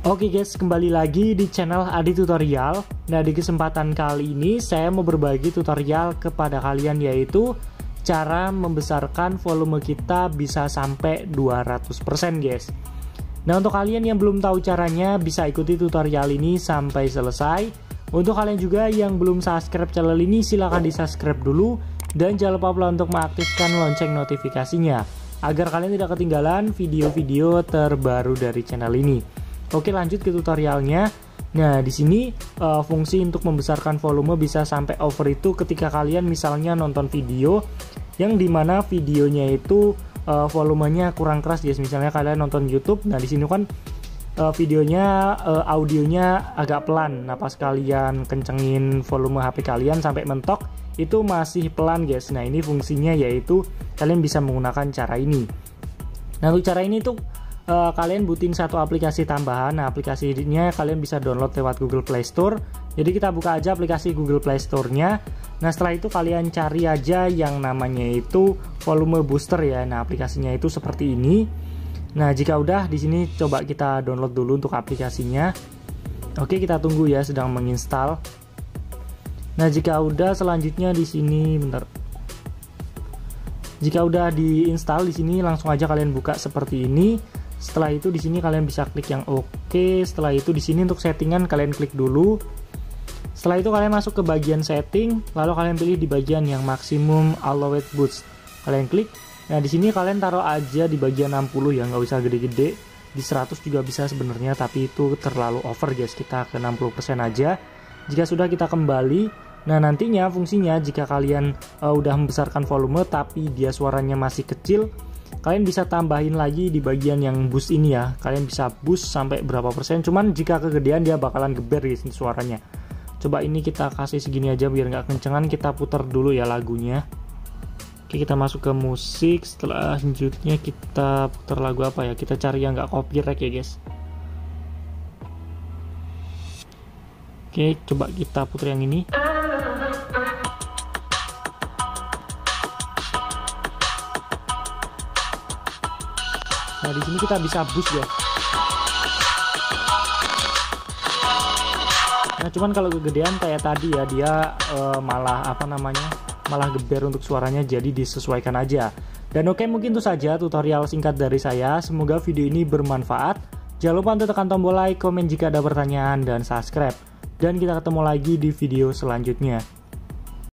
Oke guys, kembali lagi di channel Adi Tutorial. Nah, di kesempatan kali ini saya mau berbagi tutorial kepada kalian, yaitu cara membesarkan volume kita bisa sampai 200% guys. Nah, untuk kalian yang belum tahu caranya, bisa ikuti tutorial ini sampai selesai. Untuk kalian juga yang belum subscribe channel ini, silahkan di subscribe dulu. Dan jangan lupa pula untuk mengaktifkan lonceng notifikasinya, agar kalian tidak ketinggalan video-video terbaru dari channel ini. Oke, lanjut ke tutorialnya. Nah, di sini fungsi untuk membesarkan volume bisa sampai over itu ketika kalian misalnya nonton video yang dimana videonya itu volumenya kurang keras guys. Misalnya kalian nonton YouTube, nah di sini kan videonya audionya agak pelan. Nah, pas kalian kencengin volume HP kalian sampai mentok, itu masih pelan guys. Nah, ini fungsinya yaitu kalian bisa menggunakan cara ini. Nah, untuk cara ini tuh kalian butuhin satu aplikasi tambahan. Nah, aplikasinya kalian bisa download lewat Google Play Store. Jadi kita buka aja aplikasi Google Play Store-nya. Nah, setelah itu kalian cari aja yang namanya itu volume booster ya. Nah, aplikasinya itu seperti ini. Nah, jika udah di sini coba kita download dulu untuk aplikasinya. Oke, kita tunggu ya, sedang menginstal. Nah, jika udah selanjutnya di sini bentar. Jika udah diinstal di sini langsung aja kalian buka seperti ini. Setelah itu di sini kalian bisa klik yang oke. Setelah itu di sini untuk settingan kalian klik dulu. Setelah itu kalian masuk ke bagian setting, lalu kalian pilih di bagian yang maksimum allowed boost. Kalian klik. Nah, di sini kalian taruh aja di bagian 60 ya, nggak usah gede-gede. Di 100 juga bisa sebenarnya, tapi itu terlalu over guys. Kita ke 60% aja. Jika sudah, kita kembali. Nah, nantinya fungsinya jika kalian udah membesarkan volume tapi dia suaranya masih kecil, kalian bisa tambahin lagi di bagian yang boost ini ya. Kalian bisa boost sampai berapa persen. Cuman jika kegedean dia bakalan geber guys suaranya. Coba ini kita kasih segini aja biar nggak kencengan. Kita putar dulu ya lagunya. Oke, kita masuk ke musik. Setelah selanjutnya kita putar lagu apa ya? Kita cari yang nggak copyright ya guys. Oke, coba kita putar yang ini. Nah, di sini kita bisa boost ya. Nah, cuman kalau kegedean kayak tadi ya, dia malah malah geber untuk suaranya, jadi disesuaikan aja. Dan oke, mungkin itu saja tutorial singkat dari saya. Semoga video ini bermanfaat. Jangan lupa untuk tekan tombol like, komen jika ada pertanyaan, dan subscribe. Dan kita ketemu lagi di video selanjutnya.